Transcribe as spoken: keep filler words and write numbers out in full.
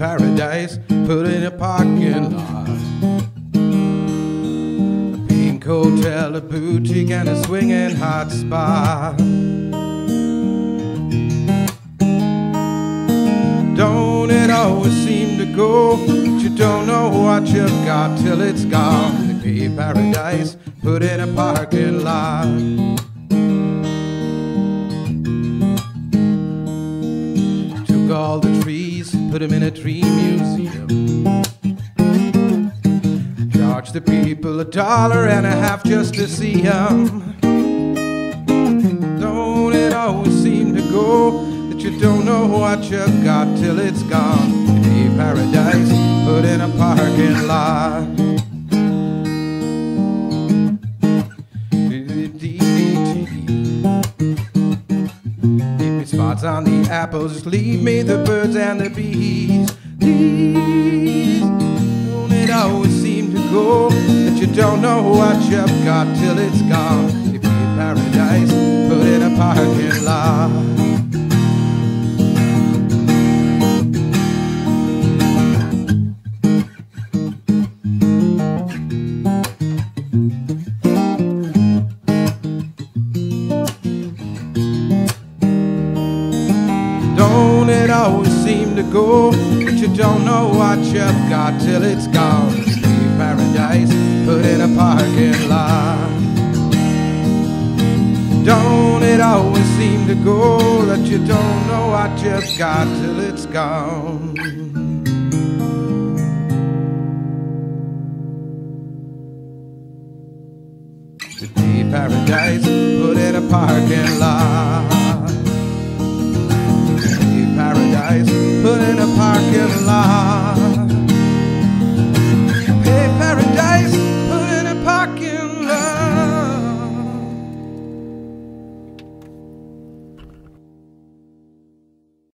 paradise, put in a parking lot. A pink hotel, a boutique, and a swinging hot spa. Don't it always seem to go, but you don't know what you've got till it's gone. They pay paradise, put in a parking lot. Took all the trees, put them in a tree museum. Charged the people a dollar and a half just to see them. Don't it always seem to go, you don't know what you've got till it's gone. Pay paradise, put in a parking lot. Give me spots on the apples, just leave me the birds and the bees. Please, don't it always seem to go that you don't know what you've got till it's gone. Pay paradise, put in a parking lot. Don't it always seem to go, but you don't know what you've got till it's gone. Pay paradise, put in a parking lot. Don't it always seem to go that you don't know what you've got till it's gone. Pay paradise, put in a parking lot.